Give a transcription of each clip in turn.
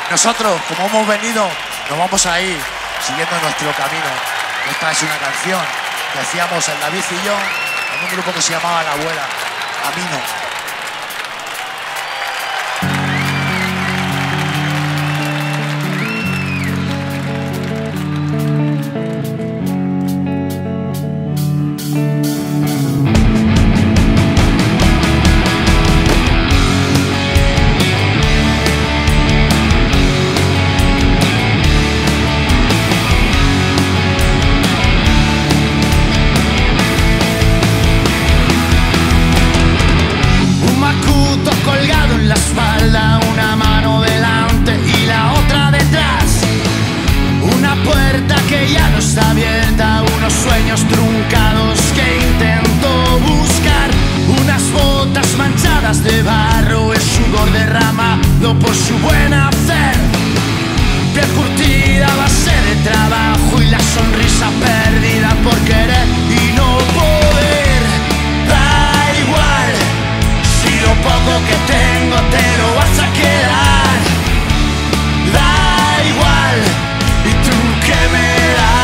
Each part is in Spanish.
Nosotros, como hemos venido, nos vamos a ir siguiendo nuestro camino. Esta es una canción que hacíamos el David y yo en un grupo que se llamaba La Abuela, Camino. De barro, el sudor derramado por su buen hacer, piel curtida a base de trabajo y la sonrisa perdida por querer y no poder. Da igual si lo poco que tengo te lo vas a quedar. Da igual, ¿y tú qué me das?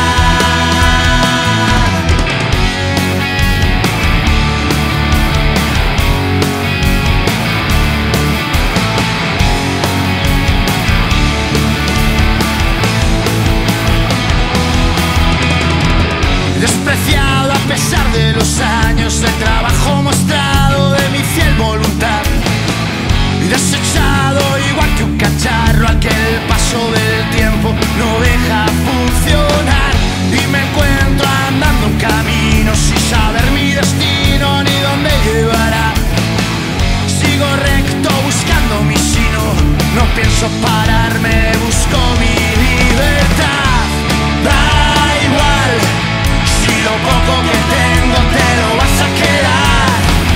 Despreciado a pesar de los años de trabajo mostrado de mi fiel voluntad, y desechado igual que un cacharro al que el paso del tiempo no deja funcionar. Y me encuentro andando un camino sin saber mi destino ni dónde llevará. Sigo recto buscando mi sino, no pienso pararme, busco mi libertad. Da igual si lo poco que tengo te lo vas a quedar.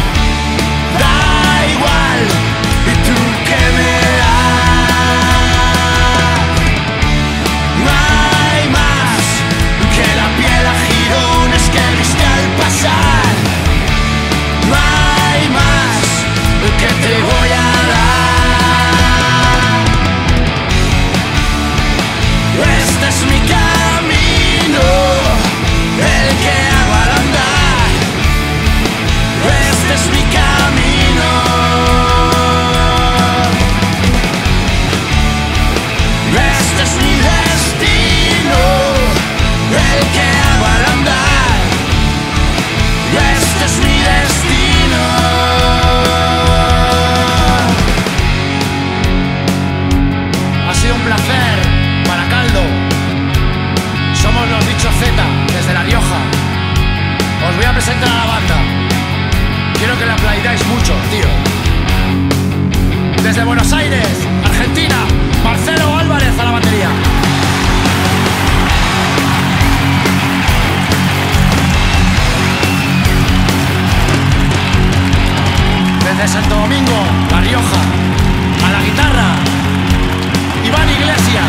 Da igual, ¿y tú qué me das? No hay más que la piel a jirones que viste al pasar. No hay más que te voy a dar. Este es mi camino, el que hago al andar. Este es mi camino. Este es mi destino, el que hago al andar. Este es mi destino. Ha sido un placer, Baracaldo. Somos los Bichos Z, desde La Rioja. Os voy a presentar a la banda. Quiero que la aplaudáis mucho, tío. Desde Buenos Aires, Argentina, Marcelo Álvarez a la batería. Desde Santo Domingo, La Rioja, a la guitarra, Iván Iglesias.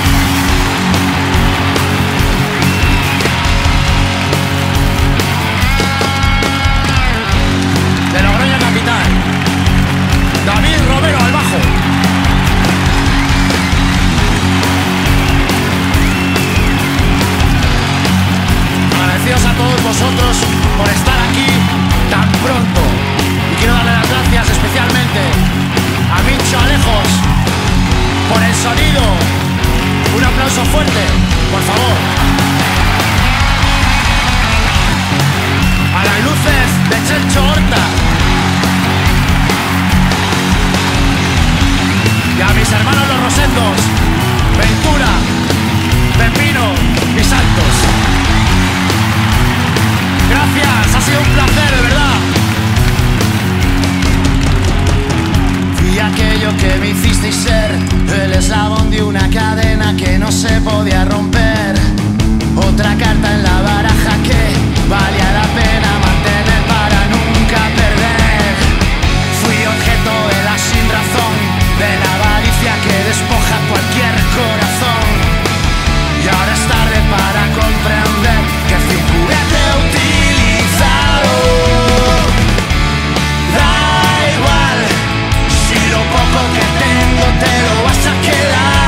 De Logroño capital, David Romero al bajo. Agradecidos a todos vosotros por estar aquí tan pronto. Y quiero darle las gracias especialmente a Mincho Alejos por el sonido. Un aplauso fuerte, por favor. A las luces de Chelcho Horta. Y a mis hermanos los Rosendos, Ventura, Pepino y Santos. Gracias, ha sido un placer, de verdad. Fui aquello que me hicisteis ser, el eslabón de una cadena que no se podía romper. Otra carta en la baraja que valía la pena mantener para nunca perder. Fui objeto de la sinrazón, de la avaricia que despoja cualquier corazón. Y ahora es tarde para comprender que fui un juguete utilizado. Da igual si lo poco que tengo te lo vas a quedar.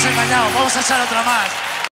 engañado. Vamos a echar otra más.